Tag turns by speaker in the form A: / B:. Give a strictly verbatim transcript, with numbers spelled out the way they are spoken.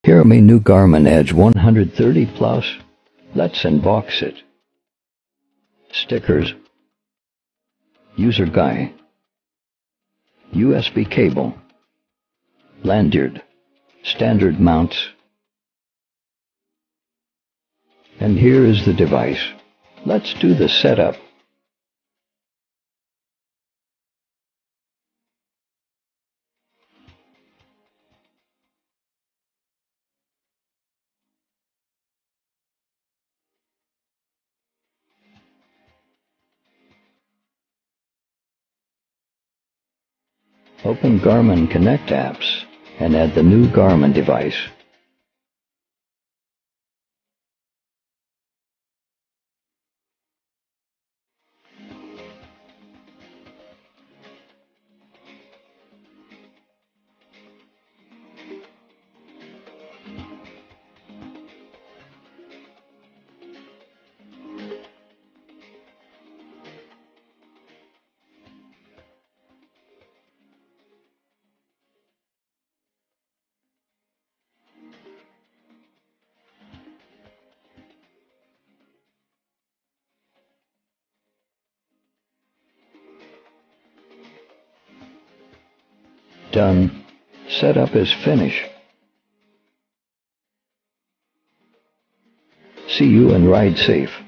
A: Here my new Garmin Edge one thirty Plus. Let's unbox it. Stickers. User guide. U S B cable. Lanyard. Standard mounts. And here is the device. Let's do the setup. Open Garmin Connect apps and add the new Garmin device. Done. Setup is finished. See you and ride safe.